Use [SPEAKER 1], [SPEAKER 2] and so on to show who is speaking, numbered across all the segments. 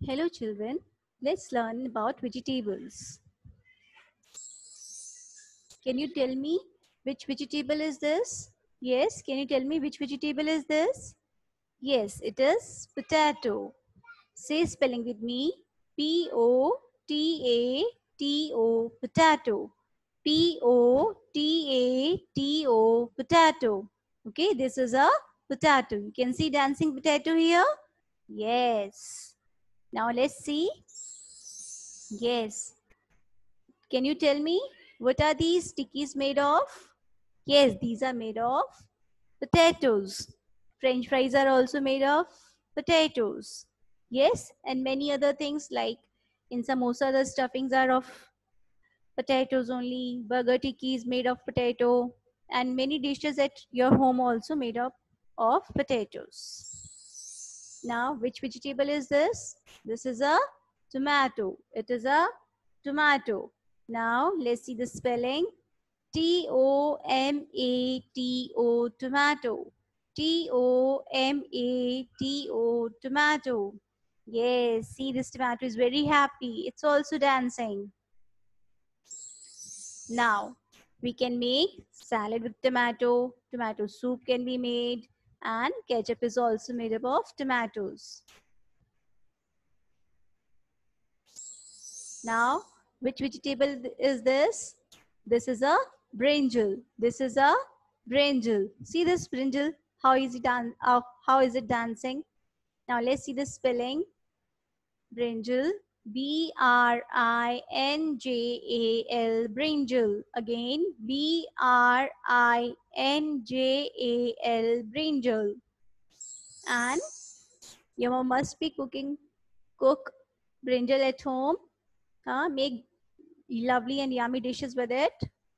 [SPEAKER 1] Hello children, let's learn about vegetables. Can you tell me which vegetable is this? Yes, can you tell me which vegetable is this? Yes, it is potato. Say spelling with me. Potato, potato. Potato, potato. Okay, this is a potato. You can see dancing potato here? Yes. Now let's see. Yes. Can you tell me what are these stickies made of? Yes, these are made of potatoes. French fries are also made of potatoes. Yes, and many other things like in samosa the stuffings are of potatoes only. Burger tikki is made of potato, and many dishes at your home also made up of potatoes. Now, which vegetable is this? This is a tomato. It is a tomato. Now, let's see the spelling. Tomato, tomato. Tomato, tomato. Yes, see this tomato is very happy. It's also dancing. Now, we can make salad with tomato. Tomato soup can be made. And ketchup is also made up of tomatoes. Now, which vegetable is this? This is a brinjal. This is a brinjal. See this brinjal? How is it dancing? Now let's see the spelling. Brinjal. Brinjal. Brinjal. Again. Brinjal. Brinjal. And your mom must be cook brinjal at home. Make lovely and yummy dishes with it.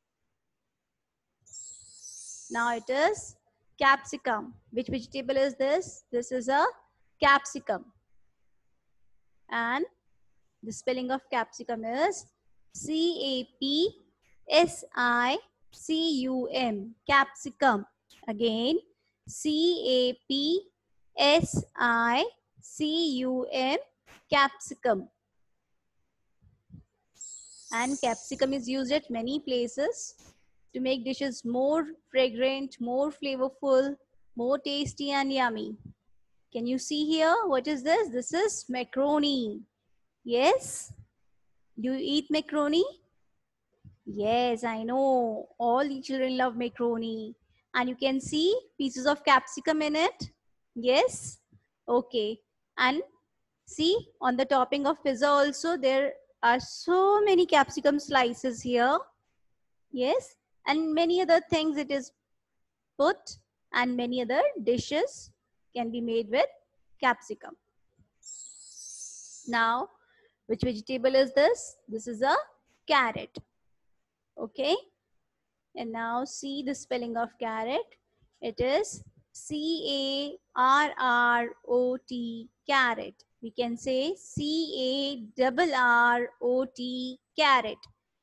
[SPEAKER 1] Now it is capsicum. Which vegetable is this? This is a capsicum. And the spelling of capsicum is Capsicum. Capsicum. Again, Capsicum. Capsicum. And capsicum is used at many places to make dishes more fragrant, more flavorful, more tasty and yummy. Can you see here? What is this? This is macaroni. Yes? Do you eat macaroni? Yes, I know. All the children love macaroni. And you can see pieces of capsicum in it. Yes? Okay. And see, on the topping of pizza also, there are so many capsicum slices here. Yes? And many other things it is put, and many other dishes can be made with capsicum. Now, which vegetable is this? This is a carrot. Okay. And now see the spelling of carrot. It is Carrot. Carrot. We can say Carrot. Carrot.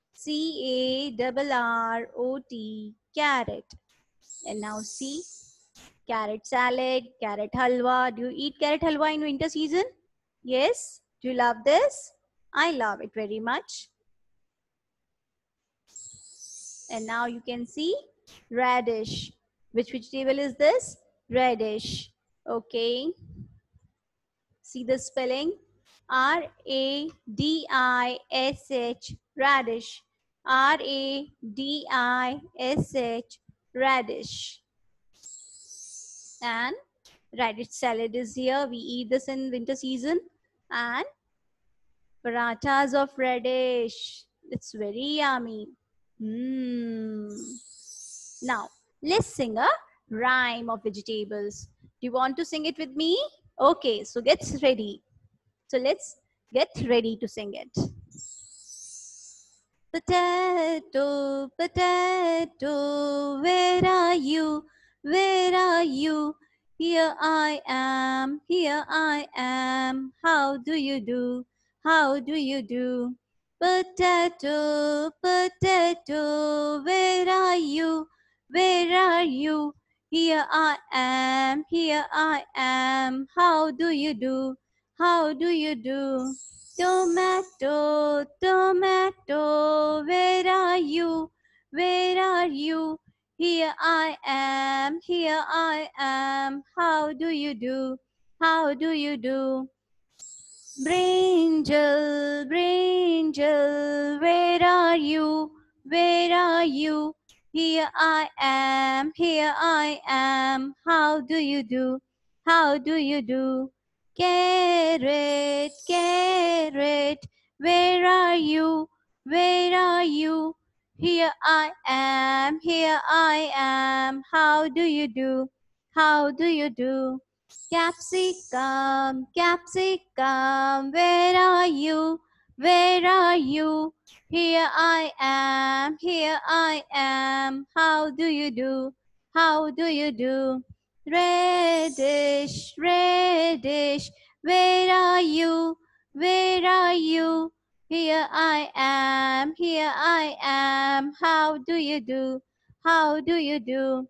[SPEAKER 1] Carrot. Carrot. And now see carrot salad, carrot halwa. Do you eat carrot halwa in winter season? Yes. Do you love this? I love it very much. And now you can see radish. Which vegetable is this? Radish. Okay. See the spelling? Radish. Radish. Radish. Radish. And radish salad is here. We eat this in winter season. And parathas of radish. It's very yummy. Now, let's sing a rhyme of vegetables. Do you want to sing it with me? Okay, so get ready. So let's get ready to sing it. Potato, potato, where are you? Where are you? Here I am, here I am. How do you do? How do you do? Potato, potato, where are you? Where are you? Here I am, here I am. How do you do? How do you do? Tomato, tomato, where are you? Where are you? Here I am, here I am. How do you do? How do you do? Brinjal, brinjal, where are you? Where are you? Here I am, here I am. How do you do? How do you do? Carrot, carrot, where are you? Where are you? Here I am, here I am. How do you do? How do you do? Capsicum, capsicum, where are you? Where are you? Here I am, here I am. How do you do? How do you do? Reddish, reddish, where are you? Where are you? Here I am, here I am. How do you do? How do you do?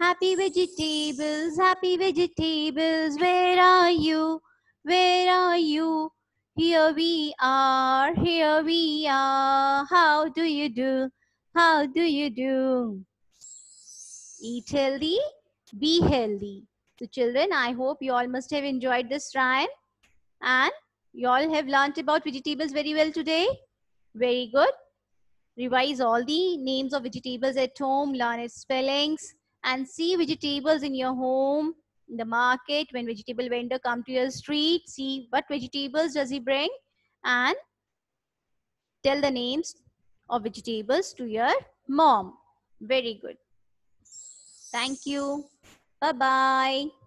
[SPEAKER 1] Happy vegetables, where are you? Where are you? Here we are, here we are. How do you do? How do you do? Eat healthy, be healthy. So children, I hope you all must have enjoyed this rhyme and you all have learnt about vegetables very well today. Very good. Revise all the names of vegetables at home, learn its spellings, and see vegetables in your home, in the market, when vegetable vendor come to your street, see what vegetables does he bring and tell the names of vegetables to your mom. Very good. Thank you. Bye-bye.